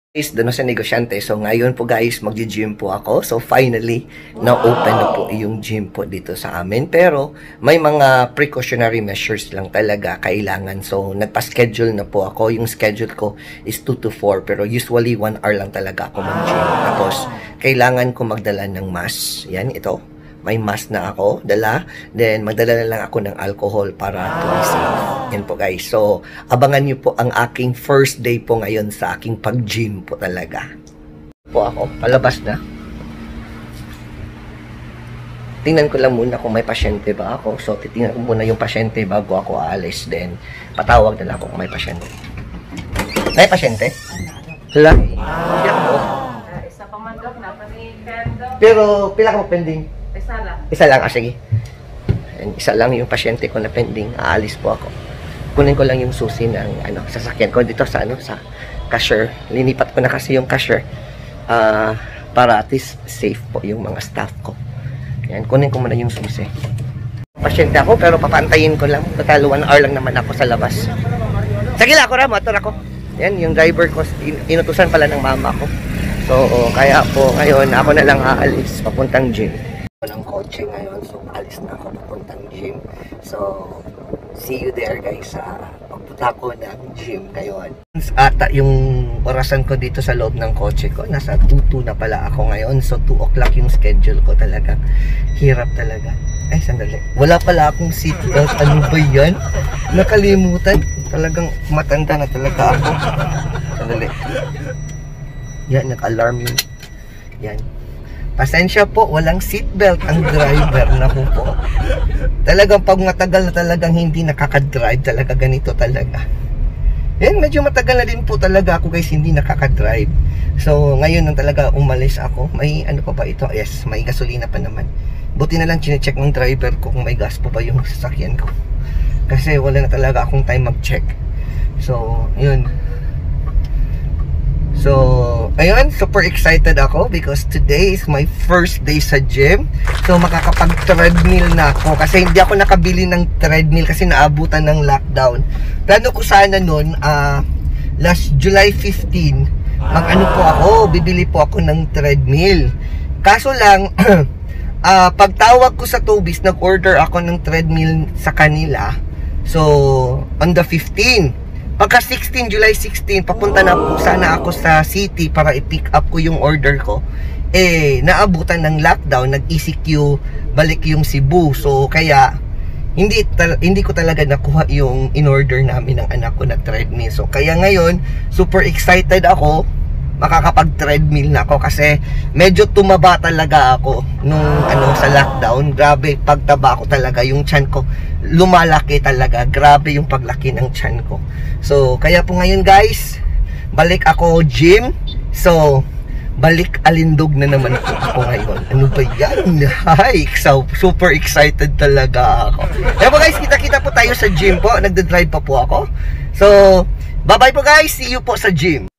Is doon sa negosyante. So ngayon po guys, magji-gym po ako. So finally, na-open na po yung gym po dito sa amin. Pero may mga precautionary measures lang talaga kailangan. So nagpa-schedule na po ako. Yung schedule ko is 2 to 4. Pero usually 1 hour lang talaga ako mag-gym. Tapos kailangan ko magdala ng mask. Yan, ito. May mask na ako, dala. Then, magdala na lang ako ng alcohol para to be safe. Yan po guys. So, abangan nyo po ang aking first day po ngayon sa aking pag-gym po talaga. Po ako, palabas na. Tingnan ko lang muna kung may pasyente ba ako. So, titingnan ko muna yung pasyente bago ako aalis. Then, patawag na lang ako kung may pasyente. May pasyente? Hala? Isa pa man dok na Pero, pila ka mo pending? Isa lang. Isa lang, sige. And isa lang yung pasyente ko na pending. Aalis po ako. Kunin ko lang yung susi ng sasakyan ko dito sa sa cashier. Linipat ko na kasi yung cashier para at least safe po yung mga staff ko. Yan, kunin ko muna yung susi. Pasyente ako pero papantayin ko lang. Total 1 hour lang naman ako sa labas. Sige lang ako ra, motor ako. Yan, yung driver ko, inutusan pala ng mama ko. So, kaya po ngayon ako na lang aalis papuntang gym. Ng kotse ngayon, so alis na ako papuntang gym. So, see you there guys sa pagpunta ko ng gym ngayon. Ata yung orasan ko dito sa loob ng kotse ko, nasa 2:02 na pala ako ngayon. So, 2 o'clock yung schedule ko talaga. Hirap talaga. Ay, sandali. Wala pala akong seatbelt. Ano ba yan? Nakalimutan. Talagang matanda na talaga ako. Sandali. Yan, nag-alarm yun. Yan. Pasensya po, walang seatbelt ang driver na po. Talagang pag matagal na talagang hindi nakaka-drive, talaga ganito talaga. Yan, medyo matagal na din po talaga ako guys, hindi nakaka-drive. So, ngayon nang talaga umalis ako. May ano pa ba ito? Yes, may gasolina pa naman. Buti na lang chinecheck ng driver ko kung may gas pa ba yung sasakyan ko. Kasi wala na talaga akong time mag-check. So, yun. So, ayun, super excited ako because today is my first day sa gym. So, makakapag-treadmill na ako kasi hindi ako nakabili ng treadmill kasi naabutan ng lockdown. Plano ko sana nun, last July 15, mag-ano po ako, bibili po ako ng treadmill. Kaso lang, pagtawag ko sa Tobis, nag-order ako ng treadmill sa kanila. So, on the 15. Pagka 16, July 16, papunta na po sana ako sa city para i-pick up ko yung order ko. Eh, naabutan ng lockdown, nag-ECQ, balik yung Cebu. So, kaya, hindi ko talaga nakuha yung in-order namin ng anak ko na treadmill. So, kaya ngayon, super excited ako, makakapag-treadmill na ako kasi medyo tumaba talaga ako nung sa lockdown. Grabe, pagtaba ko talaga, yung tiyan ko lumalaki talaga. Grabe yung paglaki ng tiyan ko. So, kaya po ngayon guys, balik ako gym. So, balik alindog na naman po ako ngayon. Ano ba yan? Hi! So, super excited talaga ako. Kaya po guys, kita-kita po tayo sa gym po. Nagda-drive pa po ako. So, bye-bye po guys. See you po sa gym.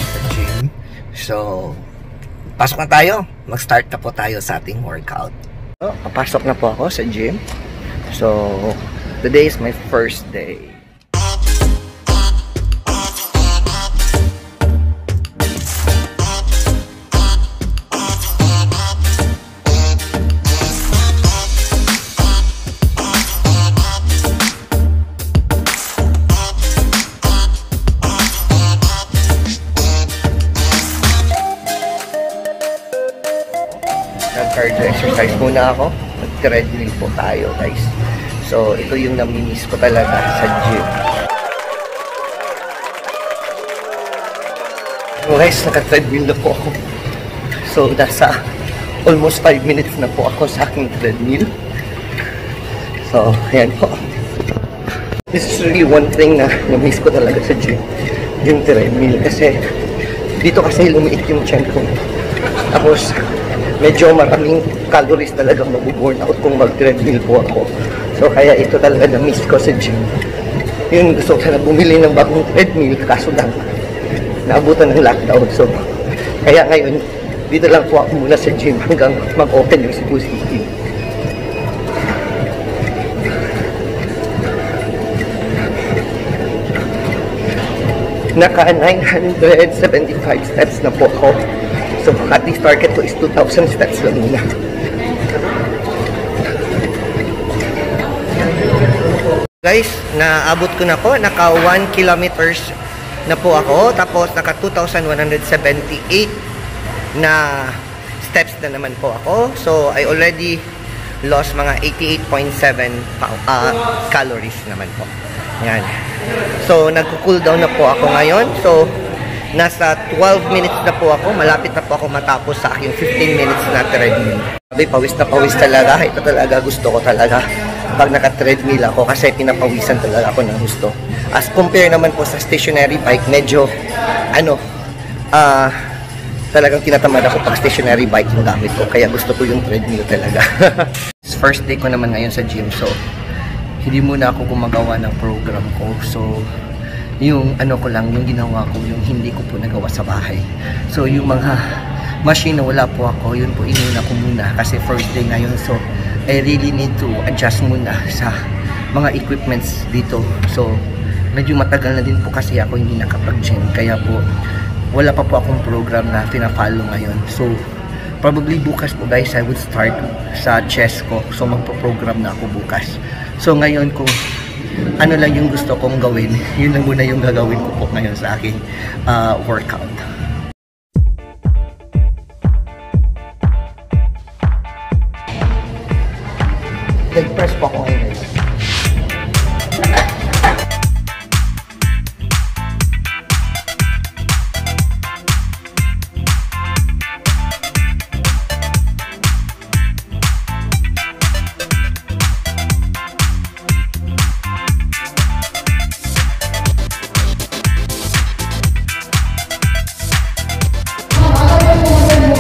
So, pasok na tayo. Mag-start na po tayo sa ating workout. So, papasok na po ako sa gym. So, today is my first day. Nag-cardio exercise muna ako. Nag-treadmill po tayo, guys. So, ito yung namimiss ko talaga sa gym. So, guys, naka-treadmill na po ako. So, nasa almost 5 minutes na po ako sa aking treadmill. So, ayan po. This is really one thing na namiss ko talaga sa gym. Yung treadmill. Kasi, dito kasi lumiit yung tiyan ko. Tapos, medyo maraming calories talaga mabuburn out kung mag-treadmill po ako. So, kaya ito talaga na-miss ko sa gym. Yun, gusto ko sana bumili ng bagong treadmill, kaso lang, naabutan ng lockdown. So, kaya ngayon, dito lang po ako muna sa gym hanggang mag-open yung Cebu City. Naka 975 steps na po ako. So, at least target ko is 2,000 steps lang muna. Guys, naabot ko na po. Naka 1 kilometers na po ako. Tapos, naka 2,178 na steps na naman po ako. So, I already lost mga 88.7 calories naman po. Yan. So, nagko-cool down na po ako ngayon. So, nasa 12 minutes na po ako. Malapit na po ako matapos sa aking 15 minutes na treadmill. Sabi, pawis na pawis talaga. Ito talaga gusto ko talaga pag naka-treadmill ako kasi pinapawisan talaga ako ng gusto. As compare naman po sa stationary bike, medyo talagang tinatamad ako pag stationary bike yung gamit ko. Kaya gusto ko yung treadmill talaga. First day ko naman ngayon sa gym. So, hindi muna ako gumagawa ng program ko. So, yung ko lang, yung ginawa ko, yung hindi ko po nagawa sa bahay. So, yung mga machine na wala po ako, yun po inuna ko muna kasi first day ngayon. So, I really need to adjust muna sa mga equipments dito. So, medyo matagal na din po kasi ako hindi nakapag-gym. Kaya po, wala pa po akong program na pina-follow ngayon. So, probably bukas po guys, I would start sa chest ko. So, magpo-program na ako bukas. So, ngayon kung ano lang yung gusto kong gawin, yun lang muna yung gagawin ko po ngayon sa aking workout. Leg press po ako ngayon guys.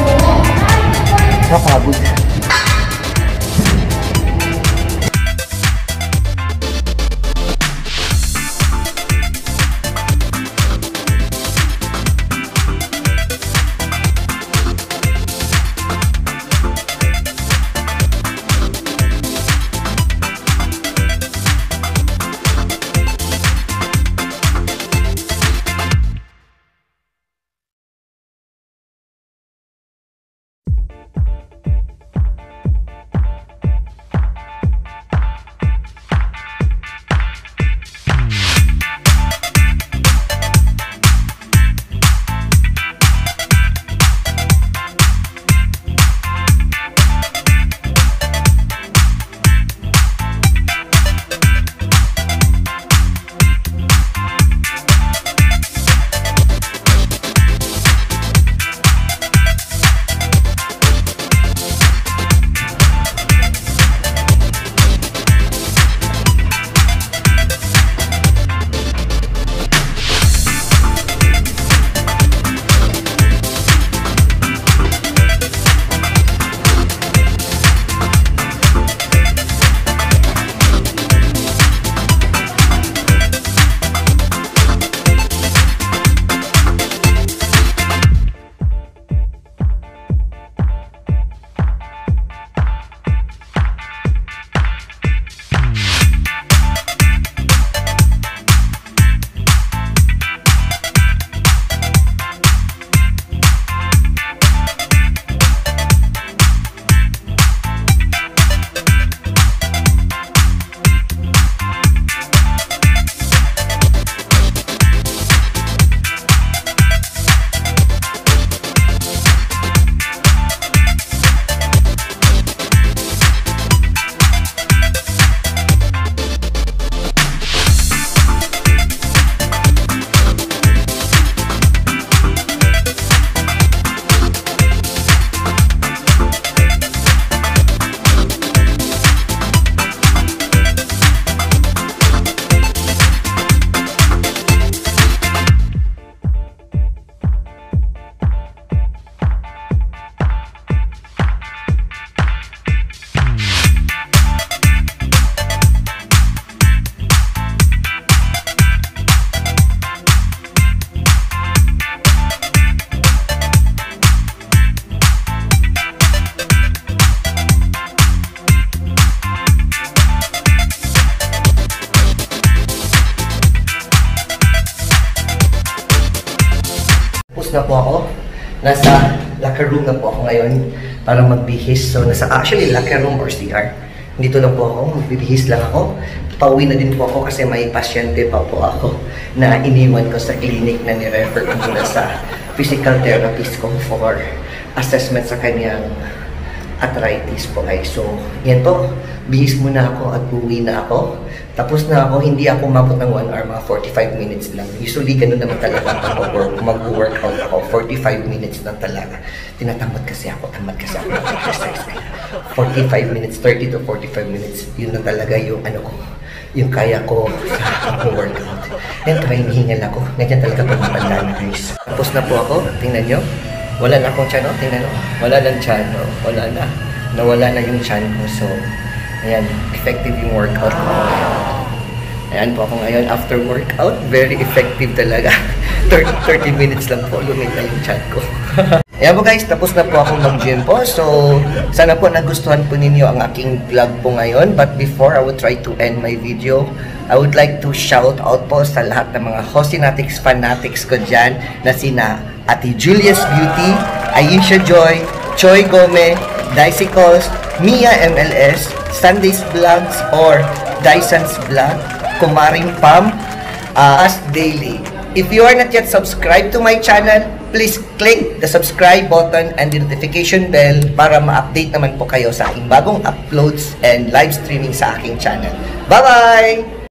Nakabot. na po ako. Nasa locker room na po ako ngayon para magbihis. So, actually, locker room or CR. Dito lang po ako, magbibihis lang ako. Pauwi na din po ako kasi may pasyente pa po ako na iniwan ko sa clinic na ni-refer ko muna sa physical therapist ko for assessment sa kanyang arthritis po guys. So, yan po. Bihis muna ako at uwi na ako. Tapos na ako, hindi ako umabot ng 1 hour, mga 45 minutes lang. Usually, ganun naman talaga mag-workout ako. 45 minutes lang talaga. Tinatamad kasi ako, mag-exercise. 45 minutes, 30 to 45 minutes, yun na talaga yung ano ko, yung kaya ko sa workout. Yan, try hingal ako. Ganyan talaga pag matanda na guys. Tapos na po ako, tingnan nyo. Wala na akong tiyan, no? Tingnan nyo. Wala lang tiyan, no? Wala na. Nawala na yung tiyan ko. So, ayan, effective yung workout ko. Ayan po ako ngayon after workout. Very effective talaga. 30 minutes lang po, lumita yung tiyan ko. Ayan po guys, tapos na po akong mag-gym po. So, sana po nagustuhan po ninyo ang aking vlog po ngayon. But before I would try to end my video, I would like to shout out po sa lahat ng mga Hosinatics fanatics ko dyan na sina Ate Julia's Beauty, Aisha Joy, Choi Gome, Dicicles, Mia MLS, Sunday's Vlogs or Dyson's Vlog, Kumaring Pam, As Daily. If you are not yet subscribed to my channel, please click the subscribe button and the notification bell para ma-update naman po kayo sa aking bagong uploads and live streaming sa aking channel. Bye-bye!